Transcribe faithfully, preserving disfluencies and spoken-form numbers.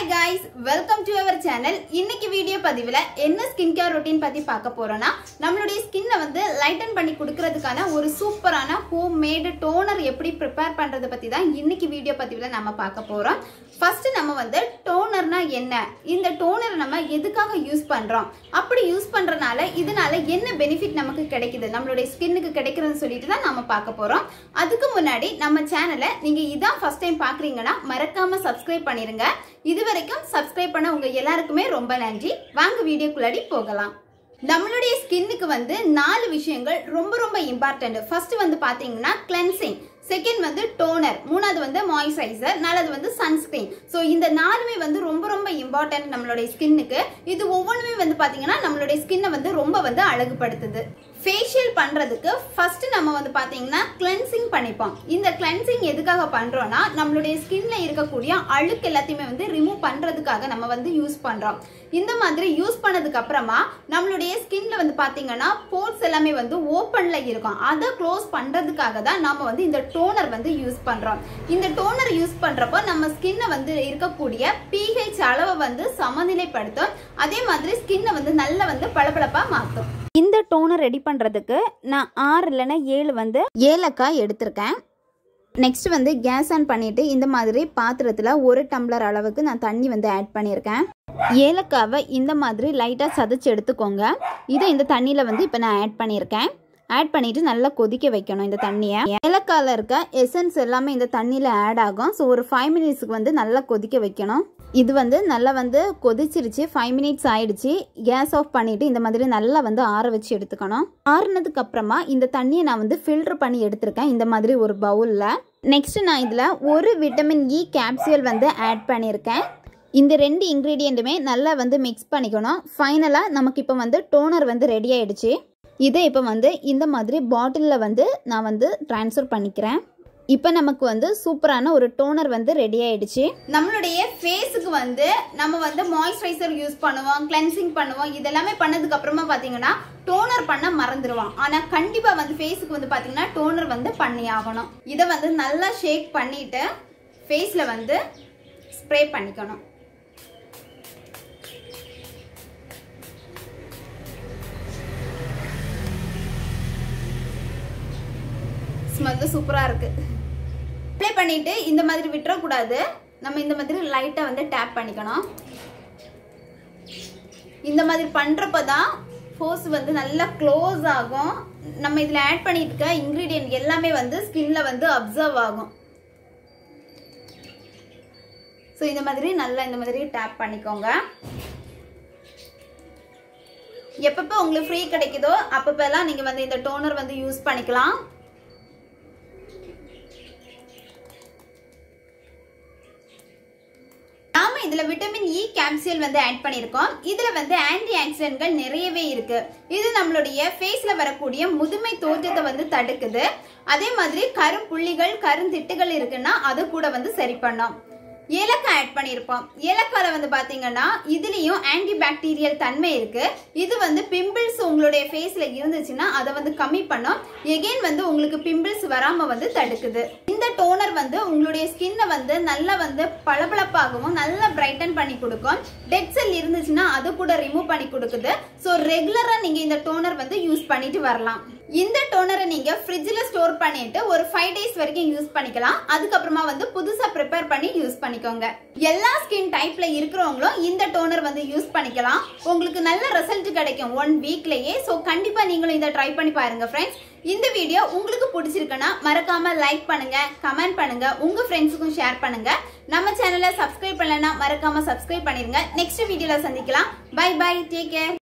guys, welcome to our channel. இன்னைக்கு video பதிவுல என்ன ஸ்கின் கேர் ரொட்டீன் பத்தி பார்க்க போறோம்னா நம்மளுடைய ஸ்கின்னை வந்து லைட்டன் பண்ணி கொடுக்கிறதுக்கான ஒரு சூப்பரான ஹோம் மேட் டோனர் எப்படி ப்ரிப்பேர் பண்றது பத்தி தான் இன்னைக்கு வீடியோ பதிவுல நம்ம பார்க்க போறோம். ஃபர்ஸ்ட் நம்ம வந்து டோனர்னா என்ன, இந்த டோனர் நம்ம எதுக்காக யூஸ் பண்றோம், அப்படி யூஸ் பண்றனால இதனால என்ன பெனிஃபிட் நமக்கு கிடைக்குது, நம்மளுடைய ஸ்கின்னுக்கு கிடைக்குதுன்னு சொல்லிட்டு தான் நம்ம பார்க்க போறோம். அதுக்கு முன்னாடி நம்ம சேனலை நீங்க இதான் ஃபர்ஸ்ட் டைம் பாக்குறீங்கன்னா மறக்காம சப்ஸ்கிரைப் பண்ணிருங்க. இதுவரைக்கும் சப்ஸ்கிரைப் பண்ண உங்க எல்லாருக்குமே ரொம்ப நன்றி. வாங்க வீடியோக்குள்ளாடி போகலாம். நம்மளுடைய ஸ்கின்னுக்கு வந்து நாலு விஷயங்கள் ரொம்ப ரொம்ப இம்பார்ட்டன்ட். ஃபர்ஸ்ட் வந்து பாத்தீங்கன்னா கிளென்சிங், செகண்ட் வந்து டோனர், மூணாவது வந்து மாய்ஸ்சரைசர், நாலாவது வந்து சன்ஸ்கிரீன். ஸோ இந்த நாலுமே வந்து ரொம்ப ரொம்ப இம்பார்ட்டன்ட் நம்மளுடைய ஸ்கின்னுக்கு. இது ஒவ்வொன்றுமே வந்து பாத்தீங்கன்னா நம்மளுடைய ஸ்கின்னை வந்து ரொம்ப வந்து அழகுபடுத்துது. ஃபேஷியல் பண்றதுக்கு ஃபர்ஸ்ட் நம்ம வந்து பாத்தீங்கன்னா கிளென்சிங் பண்ணிப்போம். இந்த கிளென்சிங் எதுக்காக பண்றோம்னா நம்மளுடைய ஸ்கின்ல இருக்கக்கூடிய அழுக்கு எல்லாத்தையுமே வந்து ரிமூவ் பண்றதுக்காக நம்ம வந்து யூஸ் பண்றோம். இந்த மாதிரி யூஸ் பண்ணதுக்கு அப்புறமா நம்மளுடைய ஸ்கின்ல வந்து பாத்தீங்கன்னா போர்ஸ் எல்லாமே வந்து ஓப்பன்ல இருக்கும். அதை க்ளோஸ் பண்றதுக்காக தான் நாம வந்து இந்த டோனர் வந்து யூஸ் பண்றோம். இந்த டோனர் யூஸ் பண்றப்போ நம்ம ஸ்கின்னை வந்து இருக்கக்கூடிய pH அளவை வந்து சமநிலைப்படுத்தும். அதே மாதிரி ஸ்கின்னை வந்து நல்ல வந்து பளபளப்பா மாற்றும். இந்த டோனர் ரெடி பண்ணுறதுக்கு நான் ஆறு இல்லைன்னா ஏழு வந்து ஏலக்காய் எடுத்திருக்கேன். நெக்ஸ்ட் வந்து கேஸ் ஆன் பண்ணிவிட்டு இந்த மாதிரி பாத்திரத்தில் ஒரு டம்ளர் அளவுக்கு நான் தண்ணி வந்து ஆட் பண்ணியிருக்கேன். ஏலக்காவை இந்த மாதிரி லைட்டாக சதைச்சி எடுத்துக்கோங்க. இதை இந்த தண்ணியில் வந்து இப்போ நான் ஆட் பண்ணியிருக்கேன். ஆட் பண்ணிவிட்டு நல்லா கொதிக்க வைக்கணும் இந்த தண்ணியை. ஏலக்காயில் இருக்க எசன்ஸ் எல்லாமே இந்த தண்ணியில் ஆட் ஆகும். ஸோ ஒரு ஃபைவ் மினிட்ஸுக்கு வந்து நல்லா கொதிக்க வைக்கணும். இது வந்து நல்லா வந்து கொதிச்சிருச்சு, ஃபைவ் மினிட்ஸ் ஆயிடுச்சு. கேஸ் ஆஃப் பண்ணிவிட்டு இந்த மாதிரி நல்லா வந்து ஆற வச்சு எடுத்துக்கணும். ஆறுனதுக்கு அப்புறமா இந்த தண்ணியை நான் வந்து ஃபில்டர் பண்ணி எடுத்திருக்கேன் இந்த மாதிரி ஒரு பவுலில். நெக்ஸ்ட் நான் இதில் ஒரு விட்டமின் இ கேப்சியூல் வந்து ஆட் பண்ணியிருக்கேன். இந்த ரெண்டு இன்க்ரீடியண்ட்டுமே நல்லா வந்து மிக்ஸ் பண்ணிக்கணும். ஃபைனலாக நமக்கு இப்போ வந்து டோனர் வந்து ரெடி ஆயிடுச்சு. இதை இப்போ வந்து இந்த மாதிரி பாட்டிலில் வந்து நான் வந்து ட்ரான்ஸ்ஃபர் பண்ணிக்கிறேன். இப்போ நமக்கு வந்து சூப்பரான ஒரு டோனர் வந்து ரெடி ஆயிடுச்சு. நம்மளுடைய ஃபேஸுக்கு வந்து நம்ம வந்து மாய்ஸ்சரைசர் யூஸ் பண்ணுவோம், கிளென்சிங் பண்ணுவோம். இதெல்லாமே பண்ணதுக்கு அப்புறமா பார்த்தீங்கன்னா டோனர் பண்ண மறந்துடுவோம். ஆனால் கண்டிப்பாக வந்து ஃபேஸுக்கு வந்து பார்த்தீங்கன்னா டோனர் வந்து பண்ணி ஆகணும். இதை வந்து நல்லா ஷேக் பண்ணிட்டு ஃபேஸில் வந்து ஸ்ப்ரே பண்ணிக்கணும். ஸ்மெல் சூப்பரா இருக்கு. அப்ளை பண்ணிட்டு இந்த மாதிரி விட்டுறக்கூடாது. நம்ம இந்த மாதிரி லைட்டா வந்து டேப் பண்ணிக்கணும். இந்த மாதிரி பண்றப்பதான் ஃபோர்ஸ் வந்து நல்லா க்ளோஸ் ஆகும். நம்ம இதுல ஆட் பண்ணிட்டு இருக்க இன்கிரீடியன்ட் எல்லாமே வந்து ஸ்கின்ல வந்து அப்சர்வ் ஆகும். ஸோ இந்த மாதிரி நல்லா இந்த மாதிரி டேப் பண்ணிக்கோங்க. எப்பப்போ உங்களுக்கு ஃப்ரீ கிடைக்குதோ அப்பப்பெல்லாம் நீங்க வந்து இந்த டோனர் வந்து யூஸ் பண்ணிக்கலாம். நாம இதுல விட்டமின் இ கேப்சூல் வந்து ஆட் பண்ணிருக்கோம். இதுல வந்து ஆன்டி ஆக்சிடென்ட்கள் நிறையவே இருக்கு. இது நம்மளுடைய ஃபேஸ்ல வரக்கூடிய முதுமை தோற்றத்தை வந்து தடுக்குது. அதே மாதிரி கரும்புள்ளிகள் கருந்திட்டுகள் இருக்குன்னா அதை கூட வந்து சரி பண்ணும். ஏலக்காய் ஆட் பண்ணியிருப்போம். ஏலக்காயில வந்து பாத்தீங்கன்னா இதுலயும் ஆன்டி பாக்டீரியல் தன்மை இருக்கு. இது வந்து பிம்பிள்ஸ் உங்களுடைய ஃபேஸ்ல இருந்துச்சுன்னா அதை வந்து கம்மி பண்ணும். எகைன் வந்து உங்களுக்கு பிம்பிள்ஸ் வராம வந்து தடுக்குது. இந்த டோனர் வந்து உங்களுடைய ஸ்கின்னை வந்து நல்லா வந்து பளபளப்பாகவும் நல்லா பிரைட்டன் பண்ணி கொடுக்கும். டெட் செல் இருந்துச்சுன்னா அது கூட ரிமூவ் பண்ணி கொடுக்குது. ஸோ ரெகுலரா நீங்க இந்த டோனர் வந்து யூஸ் பண்ணிட்டு வரலாம். இந்த டோனரை நீங்க ஃப்ரிட்ஜ்ல ஸ்டோர் பண்ணிட்டு ஒரு ஃபைவ் டேஸ் வரைக்கும் யூஸ் பண்ணிக்கலாம். அதுக்கப்புறமா வந்து புதுசா ப்ரிப்பேர் பண்ணி யூஸ் பண்ணிக்கோங்க. எல்லா ஸ்கின் டைப்ல இருக்கிறவங்களும் இந்த டோனர் வந்து யூஸ் பண்ணிக்கலாம். உங்களுக்கு நல்ல ரிசல்ட் கிடைக்கும் ஒன் வீக்லயே. ஸோ கண்டிப்பா நீங்களும் இதை ட்ரை பண்ணி பாருங்க ஃப்ரெண்ட்ஸ். இந்த வீடியோ உங்களுக்கு பிடிச்சிருக்குன்னா மறக்காம லைக் பண்ணுங்க, கமெண்ட் பண்ணுங்க, உங்க ஃப்ரெண்ட்ஸுக்கும் ஷேர் பண்ணுங்க. நம்ம சேனலை சப்ஸ்கிரைப் பண்ணலன்னா மறக்காம சப்ஸ்கிரைப் பண்ணிருங்க. நெக்ஸ்ட் வீடியோல சந்திக்கலாம். Bye bye, take care.